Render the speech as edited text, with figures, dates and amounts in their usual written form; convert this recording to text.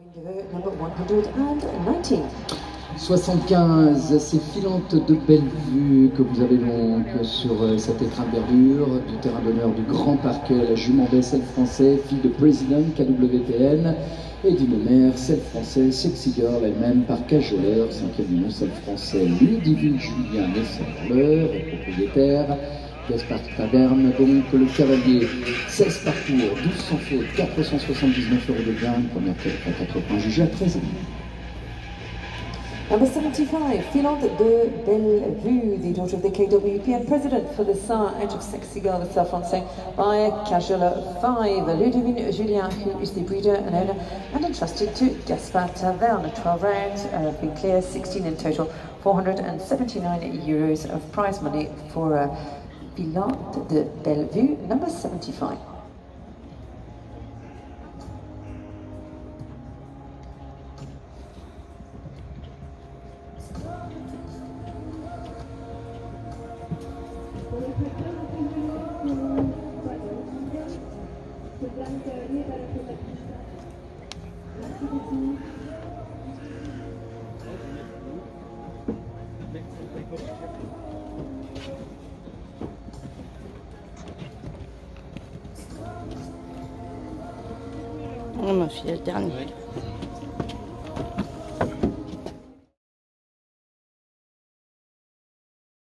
Number 119. 75, c'est Filante de Bellevue que vous avez donc sur cet écran de verdure du terrain d'honneur du Grand Parquet, la jument d'SL français, fille de President KWPN et d'une mère, celle français, Sexy Girl elle-même par Cajoleur, 5e union, celle français, Ludivine Julien, naisseur et propriétaire. Gaspard Taverne, donc le cavalier, 16 parcours, 12 sans faute, 479 € de gain, première tête à 4 points jugés à 13 ans. Number 75, Filante de Bellevue, the daughter of the KWPN president for the son out of Sexy Girl, the self-français, by Cajoleur 5, Ludivine Julien, who is the breeder and owner, and entrusted to Gaspard Taverne. 12 rounds, been clear, 16 in total, 479 € of prize money for Filante de Bellevue, number 75. Oh, ma fille, le dernier.